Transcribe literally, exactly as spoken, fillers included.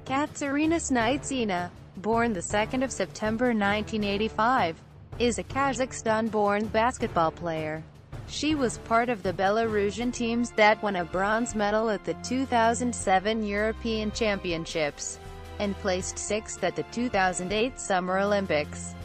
Katsiaryna Snytsina, born the second of September nineteen eighty-five, is a Kazakhstan-born basketball player. She was part of the Belarusian teams that won a bronze medal at the two thousand seven European Championships, and placed sixth at the two thousand eight Summer Olympics.